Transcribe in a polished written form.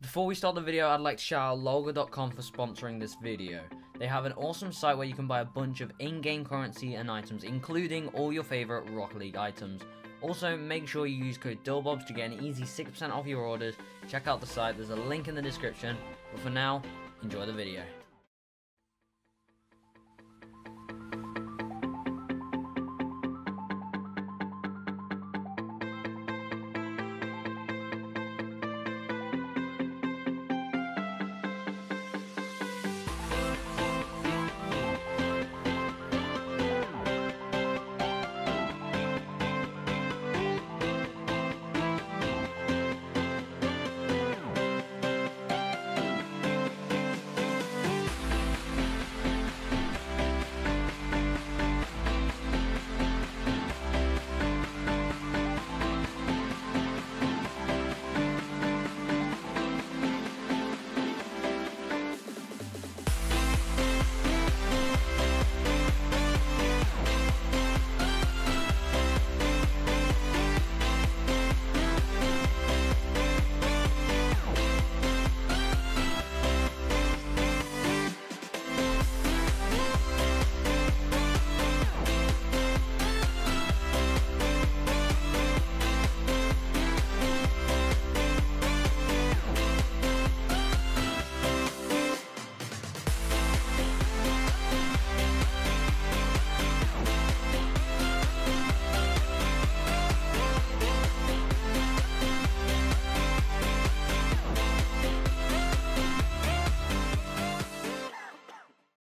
Before we start the video, I'd like to shout out Loga.com for sponsoring this video. They have an awesome site where you can buy a bunch of in-game currency and items, including all your favorite Rocket League items. Also, make sure you use code DILLBOBS to get an easy 6% off your orders. Check out the site, there's a link in the description. But for now, enjoy the video.